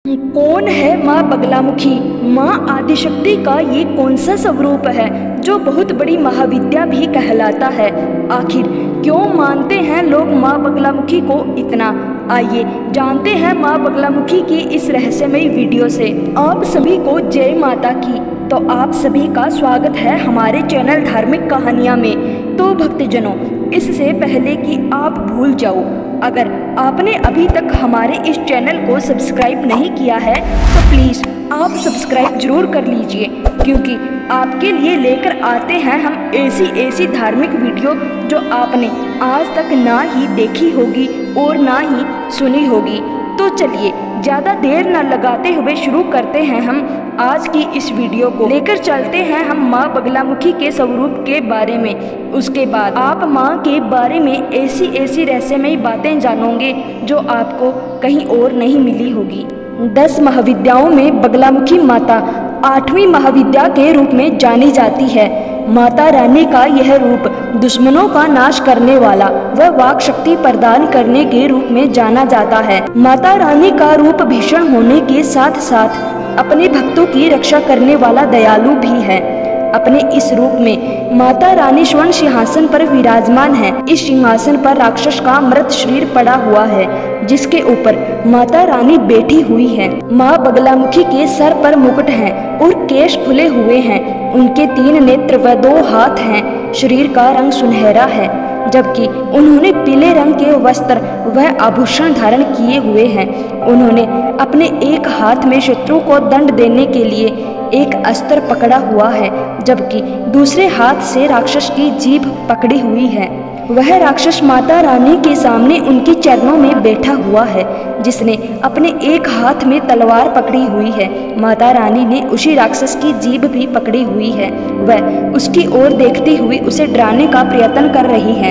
कौन है माँ बगलामुखी? माँ आदिशक्ति का ये कौन सा स्वरूप है जो बहुत बड़ी महाविद्या भी कहलाता है? आखिर क्यों मानते हैं लोग माँ बगलामुखी को इतना? आइए जानते हैं माँ बगलामुखी की इस रहस्यमयी वीडियो से। आप सभी को जय माता की। तो आप सभी का स्वागत है हमारे चैनल धार्मिक कहानियाँ में। तो भक्तजनों, इससे पहले कि आप भूल जाओ, अगर आपने अभी तक हमारे इस चैनल को सब्सक्राइब नहीं किया है तो प्लीज़ आप सब्सक्राइब जरूर कर लीजिए, क्योंकि आपके लिए लेकर आते हैं हम ऐसी धार्मिक वीडियो जो आपने आज तक ना ही देखी होगी और ना ही सुनी होगी। तो चलिए ज़्यादा देर न लगाते हुए शुरू करते हैं हम आज की इस वीडियो को। लेकर चलते हैं हम माँ बगलामुखी के स्वरूप के बारे में। उसके बाद आप माँ के बारे में ऐसी रहस्यमयी बातें जानोगे जो आपको कहीं और नहीं मिली होगी। 10 महाविद्याओं में बगलामुखी माता 8वीं महाविद्या के रूप में जानी जाती है। माता रानी का यह रूप दुश्मनों का नाश करने वाला व वाक शक्ति प्रदान करने के रूप में जाना जाता है। माता रानी का रूप भीषण होने के साथ साथ अपने भक्तों की रक्षा करने वाला दयालु भी है। अपने इस रूप में माता रानी स्वर्ण सिंहासन पर विराजमान है। इस सिंहासन पर राक्षस का मृत शरीर पड़ा हुआ है, जिसके ऊपर माता रानी बैठी हुई है। माँ बगलामुखी के सर पर मुकुट है और केश खुले हुए हैं। उनके 3 नेत्र व 2 हाथ हैं। शरीर का रंग सुनहरा है, जबकि उन्होंने पीले रंग के वस्त्र व आभूषण धारण किए हुए हैं। उन्होंने अपने एक हाथ में शत्रु को दंड देने के लिए एक अस्त्र पकड़ा हुआ है, जबकि दूसरे हाथ से राक्षस की जीभ पकड़ी हुई है। वह राक्षस माता रानी के सामने उनके चरणों में बैठा हुआ है, जिसने अपने एक हाथ में तलवार पकड़ी हुई है। माता रानी ने उसी राक्षस की जीभ भी पकड़ी हुई है। वह उसकी ओर देखती हुई उसे डराने का प्रयत्न कर रही है।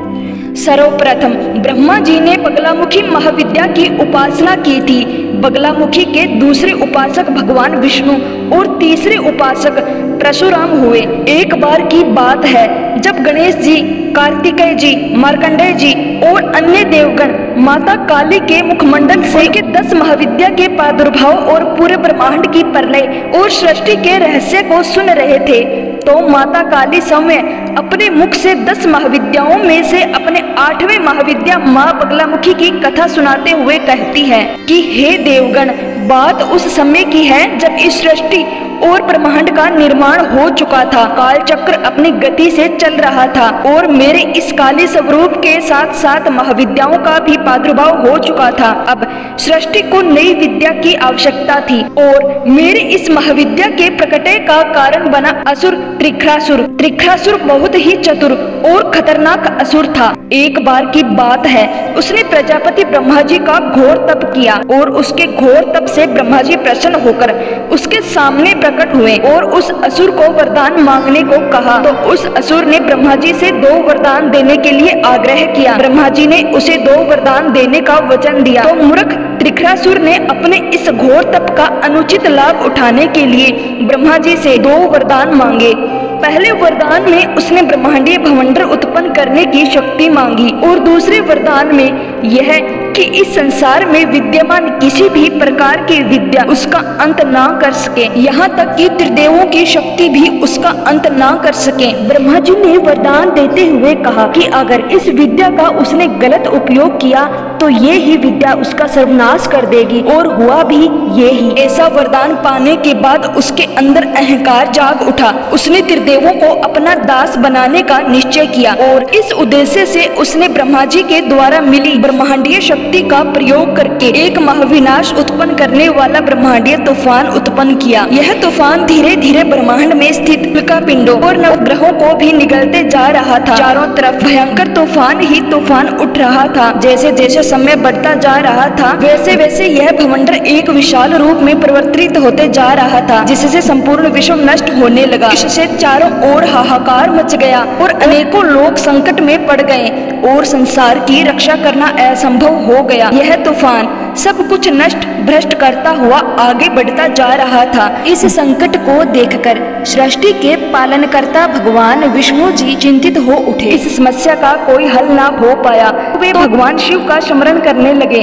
सर्वप्रथम ब्रह्मा जी ने बगलामुखी महाविद्या की उपासना की थी। बगलामुखी के दूसरे उपासक भगवान विष्णु और तीसरे उपासक परशुराम हुए। एक बार की बात है जब गणेश जी, कार्तिकेय जी, मार्कंडेय जी और अन्य देवगण माता काली के मुखमंडल से के 10 महाविद्या के प्रादुर्भाव और पूरे ब्रह्मांड की प्रलय और सृष्टि के रहस्य को सुन रहे थे, तो माता काली समय अपने मुख से 10 महाविद्याओं में से अपने 8वें महाविद्या माँ बगलामुखी की कथा सुनाते हुए कहती है कि हे देवगण, बात उस समय की है जब इस सृष्टि और ब्रह्मांड का निर्माण हो चुका था। काल चक्र अपनी गति से चल रहा था और मेरे इस काली स्वरूप के साथ साथ महाविद्याओं का भी प्रादुर्भाव हो चुका था। अब सृष्टि को नई विद्या की आवश्यकता थी और मेरे इस महाविद्या के प्रकटय का कारण बना असुर त्रिखरासुर। त्रिखरासुर बहुत ही चतुर और खतरनाक असुर था। एक बार की बात है, उसने प्रजापति ब्रह्मा जी का घोर तप किया और उसके घोर तप से ब्रह्मा जी प्रसन्न होकर उसके सामने प्रकट हुए और उस असुर को वरदान मांगने को कहा। तो उस असुर ने ब्रह्मा जी से 2 वरदान देने के लिए आग्रह किया। ब्रह्मा जी ने उसे 2 वरदान देने का वचन दिया। तो मूर्ख त्रिखरासुर ने अपने इस घोर तप का अनुचित लाभ उठाने के लिए ब्रह्मा जी से 2 वरदान मांगे। पहले वरदान में उसने ब्रह्मांडीय भवंडर उत्पन्न करने की शक्ति मांगी और दूसरे वरदान में यह कि इस संसार में विद्यमान किसी भी प्रकार की विद्या उसका अंत ना कर सके, यहाँ तक कि त्रिदेवों की शक्ति भी उसका अंत ना कर सके। ब्रह्मा जी ने वरदान देते हुए कहा कि अगर इस विद्या का उसने गलत उपयोग किया तो ये ही विद्या उसका सर्वनाश कर देगी, और हुआ भी ये ही। ऐसा वरदान पाने के बाद उसके अंदर अहंकार जाग उठा। उसने त्रिदेवों को अपना दास बनाने का निश्चय किया और इस उद्देश्य से उसने ब्रह्मा जी के द्वारा मिली ब्रह्मांडीय शक्ति का प्रयोग करके एक महाविनाश उत्पन्न करने वाला ब्रह्मांडीय तूफान उत्पन्न किया। यह तूफान धीरे धीरे ब्रह्मांड में स्थित उल्का पिंडों और नवग्रहों को भी निगलते जा रहा था। चारों तरफ भयंकर तूफान ही तूफान उठ रहा था। जैसे जैसे समय बढ़ता जा रहा था, वैसे वैसे यह भवंडर एक विशाल रूप में परिवर्तित होते जा रहा था, जिससे संपूर्ण विश्व नष्ट होने लगा। इससे चारों ओर हाहाकार मच गया और अनेकों लोग संकट में पड़ गए और संसार की रक्षा करना असंभव हो गया। यह तूफान सब कुछ नष्ट भ्रष्ट करता हुआ आगे बढ़ता जा रहा था। इस संकट को देखकर सृष्टि के पालनकर्ता भगवान विष्णु जी चिंतित हो उठे। इस समस्या का कोई हल ना हो पाया। वे भगवान शिव का स्मरण करने लगे।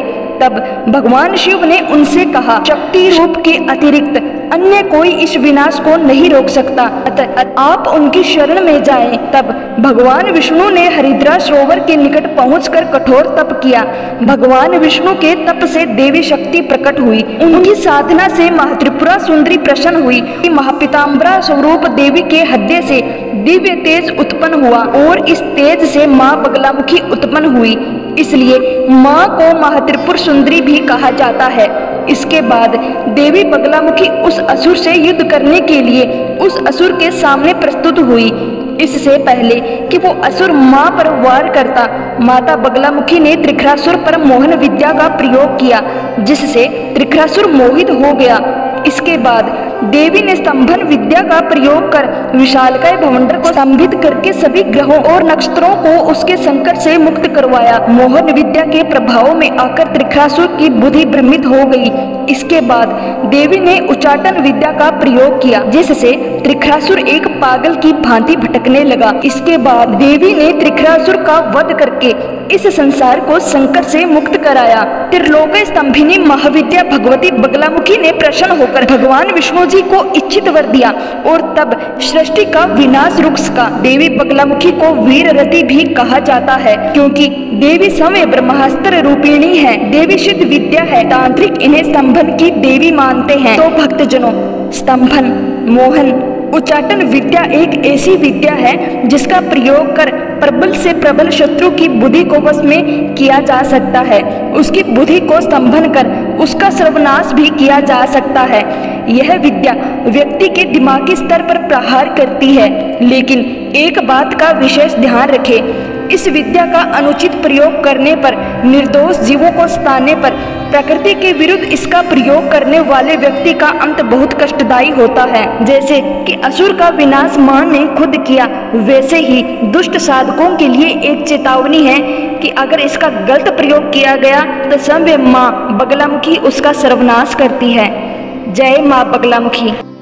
तब भगवान शिव ने उनसे कहा, शक्ति रूप के अतिरिक्त अन्य कोई इस विनाश को नहीं रोक सकता, अतः आप उनकी शरण में जाएं। तब भगवान विष्णु ने हरिद्रा सरोवर के निकट पहुंचकर कठोर तप किया। भगवान विष्णु के तप से देवी शक्ति प्रकट हुई। उनकी साधना से महात्रिपुरा सुंदरी प्रसन्न हुई। महापिताम्बरा स्वरूप देवी के हृदय से दिव्य तेज उत्पन्न हुआ और इस तेज से माँ बगलामुखी उत्पन्न हुई, इसलिए माँ को महात्रिपुर सुंदरी भी कहा जाता है। इसके बाद देवी बगलामुखी उस असुर से युद्ध करने के लिए उस असुर के सामने प्रस्तुत हुई। इससे पहले कि वो असुर माँ पर वार करता, माता बगलामुखी ने त्रिखरासुर पर मोहन विद्या का प्रयोग किया, जिससे त्रिखरासुर मोहित हो गया। इसके बाद देवी ने स्तंभन विद्या का प्रयोग कर विशालकाय भवंडर को स्तंभित करके सभी ग्रहों और नक्षत्रों को उसके संकट से मुक्त करवाया। मोहन विद्या के प्रभाव में आकर त्रिखरासुर की बुद्धि भ्रमित हो गई। इसके बाद देवी ने उच्चाटन विद्या का प्रयोग किया, जिससे त्रिखरासुर एक पागल की भांति भटकने लगा। इसके बाद देवी ने त्रिखरासुर का वध करके इस संसार को संकट से मुक्त कराया। त्रिलोक स्तंभिनी महाविद्या भगवती बगलामुखी ने प्रसन्न होकर भगवान विष्णु जी को इच्छित वर दिया और तब सृष्टि का विनाश रुक सका। देवी बगलामुखी को वीररती भी कहा जाता है, क्योंकि देवी समय ब्रह्मास्त्र रूपिणी है। देवी सिद्ध विद्या है। तांत्रिक इन्हें स्तंभन की देवी मानते हैं। तो भक्तजनों, स्तंभन, मोहन, उच्चाटन विद्या एक ऐसी विद्या है जिसका प्रयोग कर प्रबल से प्रबल शत्रु की बुद्धि को वश में किया जा सकता है। उसकी बुद्धि को स्तंभन कर उसका सर्वनाश भी किया जा सकता है। यह विद्या व्यक्ति के दिमागी स्तर पर प्रहार करती है, लेकिन एक बात का विशेष ध्यान रखें, इस विद्या का अनुचित प्रयोग करने पर, निर्दोष जीवों को सताने पर, प्रकृति के विरुद्ध इसका प्रयोग करने वाले व्यक्ति का अंत बहुत कष्टदायी होता है। जैसे कि असुर का विनाश मां ने खुद किया, वैसे ही दुष्ट साधकों के लिए एक चेतावनी है कि अगर इसका गलत प्रयोग किया गया तो स्वयं मां बगलामुखी उसका सर्वनाश करती है। जय मां बगलामुखी।